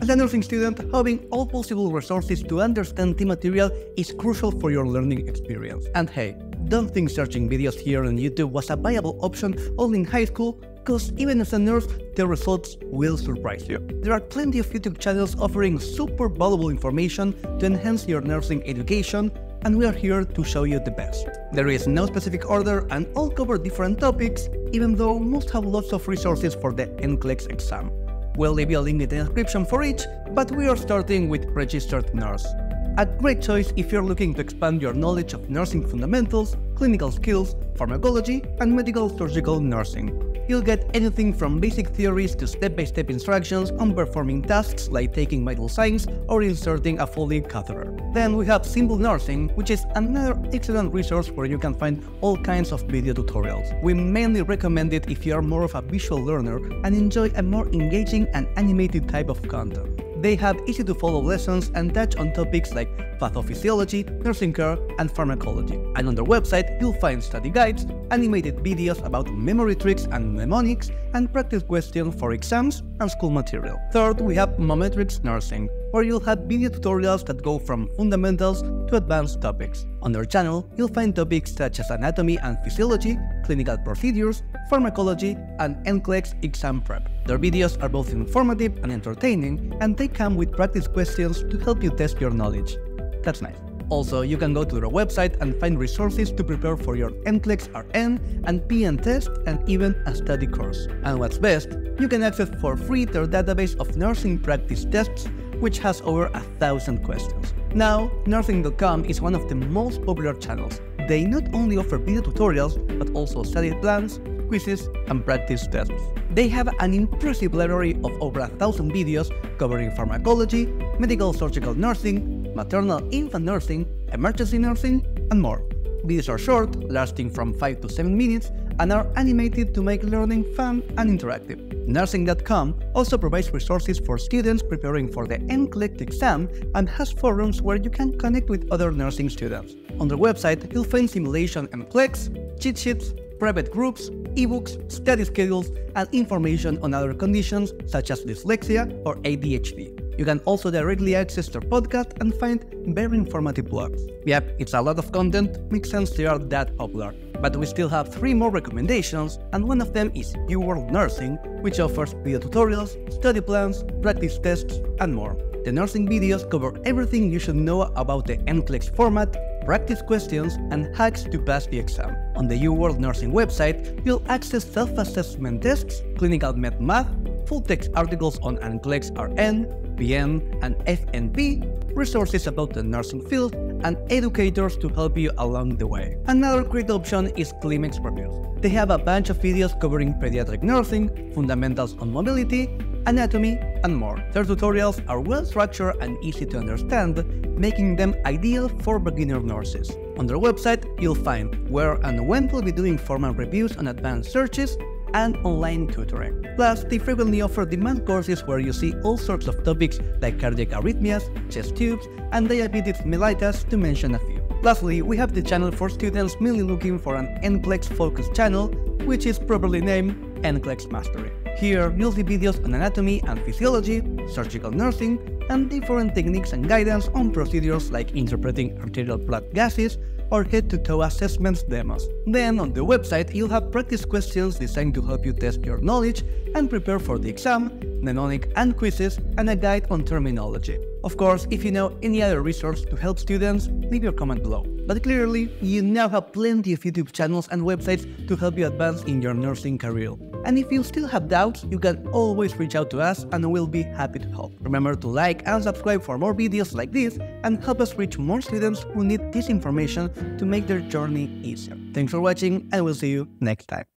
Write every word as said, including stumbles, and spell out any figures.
As a nursing student, having all possible resources to understand the material is crucial for your learning experience. And hey, don't think searching videos here on YouTube was a viable option only in high school, because even as a nurse, the results will surprise you. There are plenty of YouTube channels offering super valuable information to enhance your nursing education, and we are here to show you the best. There is no specific order and all cover different topics, even though most have lots of resources for the N C L E X exam. We'll leave you a link in the description for each, but we are starting with Registered Nurse. A great choice if you're looking to expand your knowledge of nursing fundamentals, clinical skills, pharmacology, and medical surgical nursing. You'll get anything from basic theories to step-by-step instructions on performing tasks like taking vital signs or inserting a Foley catheter. Then we have Simlpe Nursing, which is another excellent resource where you can find all kinds of video tutorials. We mainly recommend it if you are more of a visual learner and enjoy a more engaging and animated type of content. They have easy-to-follow lessons and touch on topics like pathophysiology, nursing care, and pharmacology. And on their website, you'll find study guides, animated videos about memory tricks and mnemonics, and practice questions for exams and school material. Third, we have MometrixNursing, where you'll have video tutorials that go from fundamentals to advanced topics. On their channel, you'll find topics such as anatomy and physiology, clinical procedures, pharmacology, and N C L E X exam prep. Their videos are both informative and entertaining, and they come with practice questions to help you test your knowledge. That's nice. Also, you can go to their website and find resources to prepare for your N C L E X R N and P N test and even a study course. And what's best, you can access for free their database of nursing practice tests, which has over a thousand questions. Now, nursing dot com is one of the most popular channels. They not only offer video tutorials, but also study plans, quizzes, and practice tests. They have an impressive library of over a thousand videos covering pharmacology, medical surgical nursing, maternal infant nursing, emergency nursing, and more. Videos are short, lasting from five to seven minutes, and are animated to make learning fun and interactive. Nursing dot com also provides resources for students preparing for the N C L E X exam and has forums where you can connect with other nursing students. On their website, you'll find simulation N C L E X, cheat sheets, private groups, ebooks, study schedules, and information on other conditions such as dyslexia or A D H D. You can also directly access their podcast and find very informative blogs. Yep, it's a lot of content, makes sense they are that popular. But we still have three more recommendations, and one of them is UWorld Nursing, which offers video tutorials, study plans, practice tests, and more. The nursing videos cover everything you should know about the N C L E X format, practice questions, and hacks to pass the exam. On the UWorld Nursing website, you'll access self-assessment tests, clinical med math, full-text articles on N C L E X R N, P N, and F N P, resources about the nursing field, and educators to help you along the way. Another great option is Klimek Reviews. They have a bunch of videos covering pediatric nursing, fundamentals on mobility, anatomy, and more. Their tutorials are well structured and easy to understand, making them ideal for beginner nurses. On their website, you'll find where and when they'll be doing formal reviews on advanced searches and online tutoring. Plus, they frequently offer demand courses where you see all sorts of topics like cardiac arrhythmias, chest tubes, and diabetes mellitus, to mention a few. Lastly, we have the channel for students mainly looking for an N C L E X-focused channel, which is properly named N C L E X Mastery. Here, you'll see videos on anatomy and physiology, surgical nursing, and different techniques and guidance on procedures like interpreting arterial blood gases or head-to-toe assessments demos. Then, on the website, you'll have practice questions designed to help you test your knowledge and prepare for the exam, mnemonic and quizzes, and a guide on terminology. Of course, if you know any other resource to help students, leave your comment below. But clearly, you now have plenty of YouTube channels and websites to help you advance in your nursing career. And if you still have doubts, you can always reach out to us and we'll be happy to help. Remember to like and subscribe for more videos like this and help us reach more students who need this information to make their journey easier. Thanks for watching, and we'll see you next time.